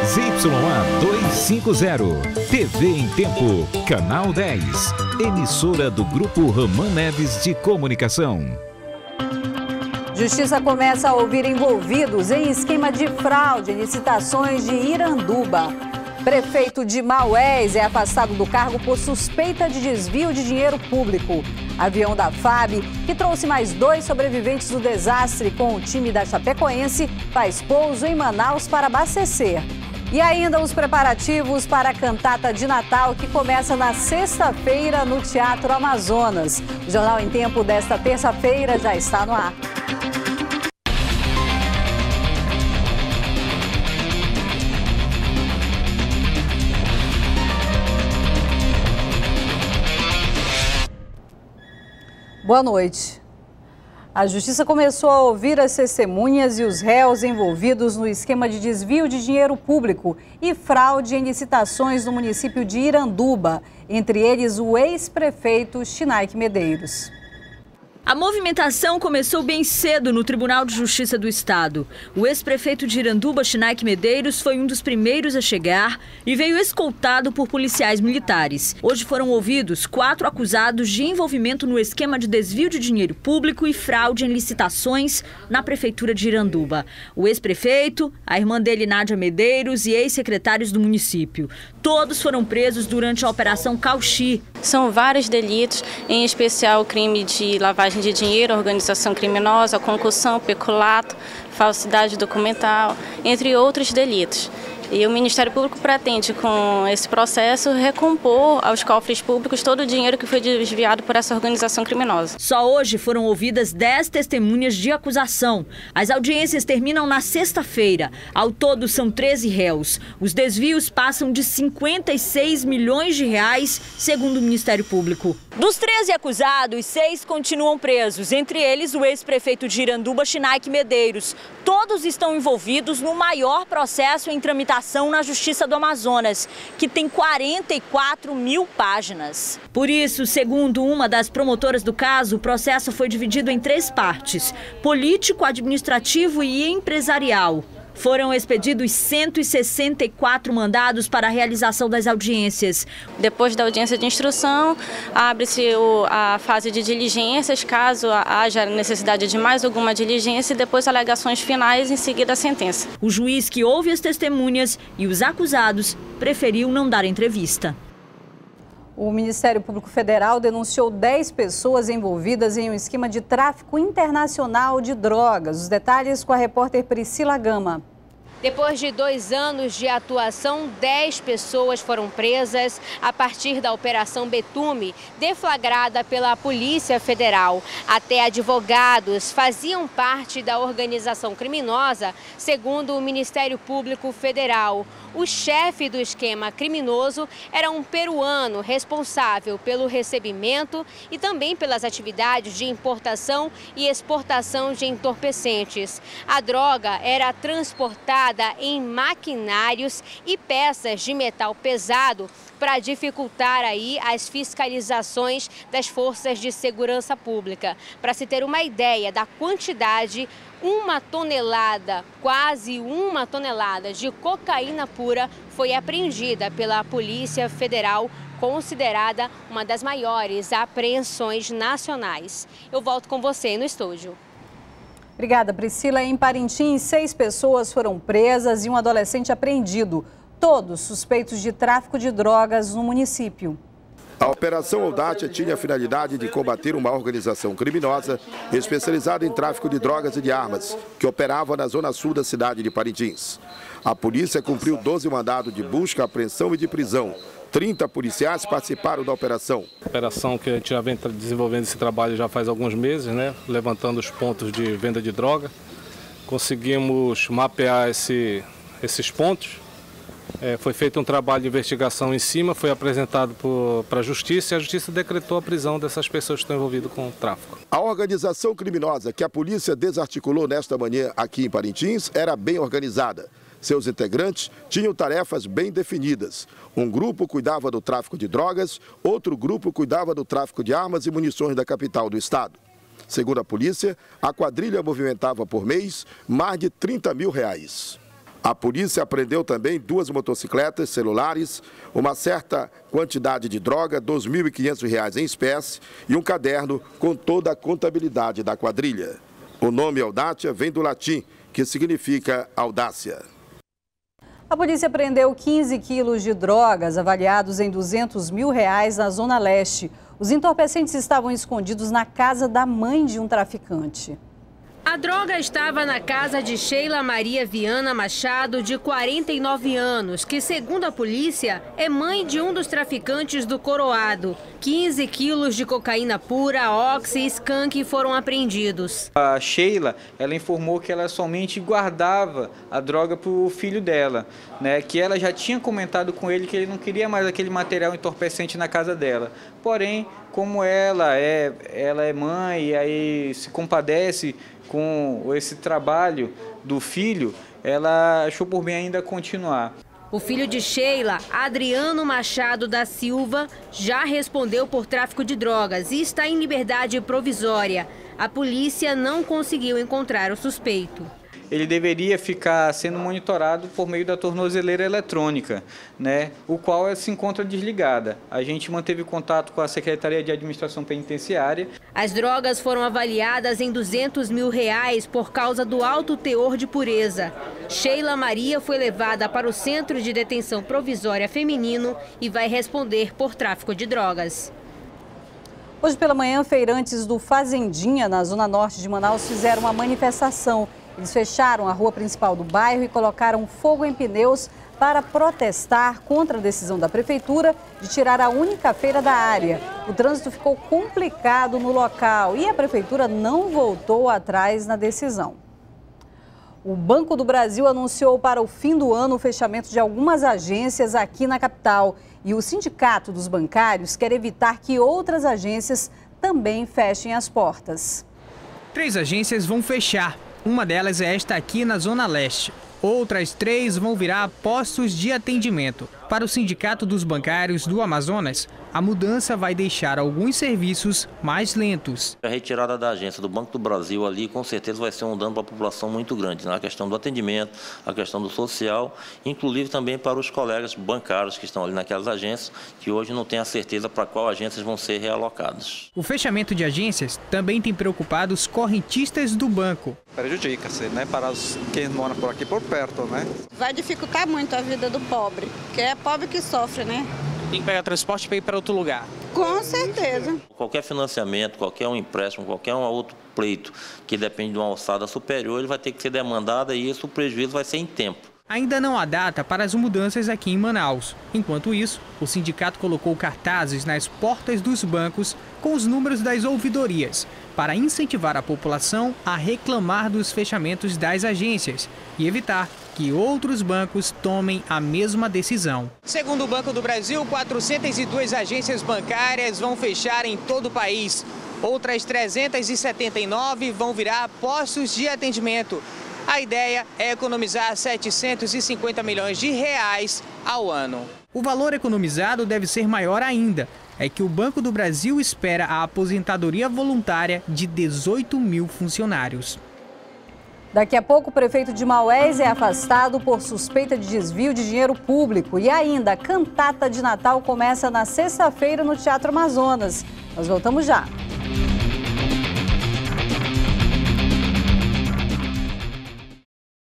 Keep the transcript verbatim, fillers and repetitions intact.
Y A duzentos e cinquenta, T V em Tempo, Canal dez, emissora do Grupo Ramã Neves de Comunicação. Justiça começa a ouvir envolvidos em esquema de fraude em licitações de Iranduba. Prefeito de Maués é afastado do cargo por suspeita de desvio de dinheiro público. Avião da F A B, que trouxe mais dois sobreviventes do desastre com o time da Chapecoense, faz pouso em Manaus para abastecer. E ainda os preparativos para a cantata de Natal, que começa na sexta-feira no Teatro Amazonas. O Jornal em Tempo desta terça-feira já está no ar. Boa noite. A Justiça começou a ouvir as testemunhas e os réus envolvidos no esquema de desvio de dinheiro público e fraude em licitações no município de Iranduba, entre eles o ex-prefeito Chinaik Medeiros. A movimentação começou bem cedo no Tribunal de Justiça do Estado. O ex-prefeito de Iranduba, Chinaik Medeiros, foi um dos primeiros a chegar e veio escoltado por policiais militares. Hoje foram ouvidos quatro acusados de envolvimento no esquema de desvio de dinheiro público e fraude em licitações na prefeitura de Iranduba. O ex-prefeito, a irmã dele, Nádia Medeiros, e ex-secretários do município. Todos foram presos durante a Operação Cauchy. São vários delitos, em especial o crime de lavagem de dinheiro, organização criminosa, concussão, peculato, falsidade documental, entre outros delitos. E o Ministério Público pretende, com esse processo, recompor aos cofres públicos todo o dinheiro que foi desviado por essa organização criminosa. Só hoje foram ouvidas dez testemunhas de acusação. As audiências terminam na sexta-feira. Ao todo, são treze réus. Os desvios passam de cinquenta e seis milhões de reais, segundo o Ministério Público. Dos treze acusados, seis continuam presos, entre eles o ex-prefeito de Iranduba, Chinaik Medeiros. Todos estão envolvidos no maior processo em tramitação na Justiça do Amazonas, que tem quarenta e quatro mil páginas. Por isso, segundo uma das promotoras do caso, o processo foi dividido em três partes: político, administrativo e empresarial. Foram expedidos cento e sessenta e quatro mandados para a realização das audiências. Depois da audiência de instrução, abre-se a fase de diligências, caso haja necessidade de mais alguma diligência, e depois alegações finais, em seguida a sentença. O juiz que ouve as testemunhas e os acusados preferiu não dar entrevista. O Ministério Público Federal denunciou dez pessoas envolvidas em um esquema de tráfico internacional de drogas. Os detalhes com a repórter Priscila Gama. Depois de dois anos de atuação, dez pessoas foram presas a partir da Operação Betume, deflagrada pela Polícia Federal. Até advogados faziam parte da organização criminosa, segundo o Ministério Público Federal. O chefe do esquema criminoso era um peruano responsável pelo recebimento e também pelas atividades de importação e exportação de entorpecentes. A droga era transportada em maquinários e peças de metal pesado para dificultar aí as fiscalizações das forças de segurança pública. Para se ter uma ideia da quantidade, uma tonelada, quase uma tonelada de cocaína pura foi apreendida pela Polícia Federal, considerada uma das maiores apreensões nacionais. Eu volto com você no estúdio. Obrigada, Priscila. Em Parintins, seis pessoas foram presas e um adolescente apreendido. Todos suspeitos de tráfico de drogas no município. A Operação Audácia tinha a finalidade de combater uma organização criminosa especializada em tráfico de drogas e de armas, que operava na zona sul da cidade de Parintins. A polícia cumpriu doze mandados de busca, apreensão e de prisão. trinta policiais participaram da operação. Operação que a gente já vem desenvolvendo esse trabalho já faz alguns meses, né? Levantando os pontos de venda de droga. Conseguimos mapear esse, esses pontos. É, foi feito um trabalho de investigação em cima, foi apresentado para a Justiça e a Justiça decretou a prisão dessas pessoas que estão envolvidas com o tráfico. A organização criminosa que a polícia desarticulou nesta manhã aqui em Parintins era bem organizada. Seus integrantes tinham tarefas bem definidas. Um grupo cuidava do tráfico de drogas, outro grupo cuidava do tráfico de armas e munições da capital do estado. Segundo a polícia, a quadrilha movimentava por mês mais de trinta mil reais. A polícia apreendeu também duas motocicletas, celulares, uma certa quantidade de droga, dois mil e quinhentos reais em espécie e um caderno com toda a contabilidade da quadrilha. O nome Audácia vem do latim, que significa audácia. A polícia apreendeu quinze quilos de drogas avaliados em duzentos mil reais na Zona Leste. Os entorpecentes estavam escondidos na casa da mãe de um traficante. A droga estava na casa de Sheila Maria Viana Machado, de quarenta e nove anos, que, segundo a polícia, é mãe de um dos traficantes do Coroado. quinze quilos de cocaína pura, oxi e skunk foram apreendidos. A Sheila, ela informou que ela somente guardava a droga para o filho dela, né? Que ela já tinha comentado com ele que ele não queria mais aquele material entorpecente na casa dela. Porém, como ela é, ela é mãe e aí se compadece com esse trabalho do filho, ela achou por bem ainda continuar. O filho de Sheila, Adriano Machado da Silva, já respondeu por tráfico de drogas e está em liberdade provisória. A polícia não conseguiu encontrar o suspeito. Ele deveria ficar sendo monitorado por meio da tornozeleira eletrônica, né, o qual se encontra desligada. A gente manteve contato com a Secretaria de Administração Penitenciária. As drogas foram avaliadas em duzentos mil reais por causa do alto teor de pureza. Sheila Maria foi levada para o Centro de Detenção Provisória Feminino e vai responder por tráfico de drogas. Hoje pela manhã, feirantes do Fazendinha, na zona norte de Manaus, fizeram uma manifestação. Eles fecharam a rua principal do bairro e colocaram fogo em pneus para protestar contra a decisão da prefeitura de tirar a única feira da área. O trânsito ficou complicado no local e a prefeitura não voltou atrás na decisão. O Banco do Brasil anunciou para o fim do ano o fechamento de algumas agências aqui na capital. E o Sindicato dos Bancários quer evitar que outras agências também fechem as portas. Três agências vão fechar. Uma delas é esta aqui na Zona Leste. Outras três vão virar postos de atendimento. Para o Sindicato dos Bancários do Amazonas, a mudança vai deixar alguns serviços mais lentos. A retirada da agência do Banco do Brasil ali, com certeza, vai ser um dano para a população muito grande, na questão do atendimento, a questão do social, inclusive também para os colegas bancários que estão ali naquelas agências, que hoje não têm a certeza para qual agências vão ser realocadas. O fechamento de agências também tem preocupado os correntistas do banco. Prejudica-se, né, para os que moram por aqui por perto, né? Vai dificultar muito a vida do pobre, que é pobre que sofre, né? Tem que pegar transporte para ir para outro lugar. Com certeza. Qualquer financiamento, qualquer um empréstimo, qualquer um outro pleito que depende de uma alçada superior, ele vai ter que ser demandado e isso o prejuízo vai ser em tempo. Ainda não há data para as mudanças aqui em Manaus. Enquanto isso, o sindicato colocou cartazes nas portas dos bancos com os números das ouvidorias, para incentivar a população a reclamar dos fechamentos das agências e evitar que outros bancos tomem a mesma decisão. Segundo o Banco do Brasil, quatrocentas e duas agências bancárias vão fechar em todo o país. Outras trezentas e setenta e nove vão virar postos de atendimento. A ideia é economizar setecentos e cinquenta milhões de reais ao ano. O valor economizado deve ser maior ainda. É que o Banco do Brasil espera a aposentadoria voluntária de dezoito mil funcionários. Daqui a pouco, o prefeito de Maués é afastado por suspeita de desvio de dinheiro público. E ainda, a cantata de Natal começa na sexta-feira no Teatro Amazonas. Nós voltamos já.